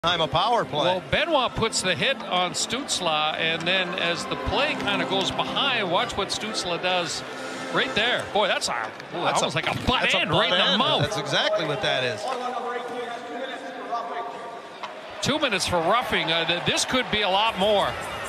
time a power play. Well, Benoit puts the hit on Stützle, and then as the play kind of goes behind, watch what Stützle does right there. Boy, that's almost like a butt end right in the mouth. That's exactly what that is. 2 minutes for roughing. This could be a lot more.